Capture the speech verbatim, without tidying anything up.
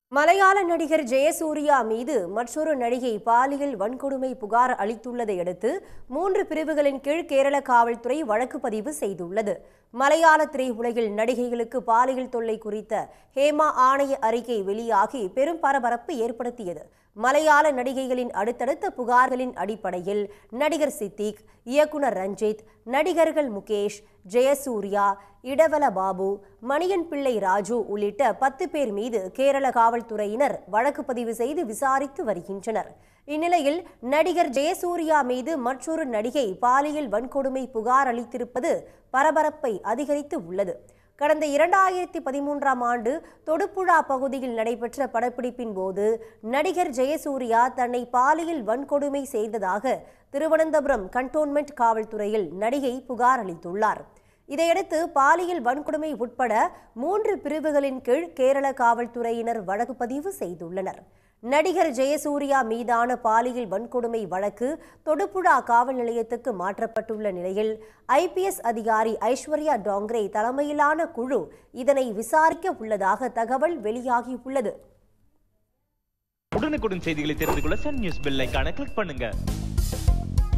மலையாள நடிகர் ஜெயசூர்யா மீது மற்றொரு நடிகை பாலியல் வன்கொடுமை புகார் அளித்துள்ளதை அடுத்து மூன்று பிரிவுகளின் கீழ் கேரள காவல்துறை வழக்கு பதிவு செய்துள்ளது. மலையாள திரையுலகில் நடிகைகளுக்கு பாலியல் தொல்லை குறித்த ஹேமா ஆணைய அறிக்கை வெளியாகி பெரும் பரபரப்பு ஏற்படுத்தியது. மலையாள நடிகைகளின் அடுத்தடுத்த புகார்களின் அடிப்படையில் நடிகர் சித்திக், இயக்குனர் ரஞ்சித், நடிகர்கள் முகேஷ், ஜெயசூர்யா, இடவல பாபு, மணியன் பிள்ளை ராஜு உள்ளிட்ட பத்து பேர் மீது கேரள காவல்துறையினர் வழக்கு பதிவு செய்து விசாரித்து வருகின்றனர். இந்நிலையில் நடிகர் ஜெயசூர்யா மீது மற்றொரு நடிகை பாலியல் வன்கொடுமை புகார் அளித்திருப்பது பரபரப்பை அதிகரித்து உள்ளது. கடந்த இரண்டாயிரத்தி பதிமூன்றாம் ஆண்டு தொடுபுழா பகுதியில் நடைபெற்ற படப்பிடிப்பின் போது நடிகர் ஜெயசூர்யா தன்னை பாலியல் வன்கொடுமை செய்ததாக திருவனந்தபுரம் கண்டோன்மெண்ட் காவல்துறையில் நடிகை புகார் அளித்துள்ளார். இதையடுத்து பாலியல் வன்கொடுமை உட்பட மூன்று பிரிவுகளின் கீழ் கேரள காவல்துறையினர் வழக்கு பதிவு செய்துள்ளனர். நடிகர் ஜெயசூர்யா மீதான பாலியல் வன்கொடுமை வழக்கு தொடுபுழா காவல் நிலையத்துக்கு மாற்றப்பட்டுள்ள நிலையில் ஐபிஎஸ் அதிகாரி ஐஸ்வர்யா டாங்கரே தலைமையிலான குழு இதனை விசாரிக்க உள்ளதாக தகவல் வெளியாகியுள்ளது. உடனுக்குடன் செய்திகளை தெரிந்து கொள்ள சன் நியூஸ் பெல் ஐகானை கிளிக் பண்ணுங்க.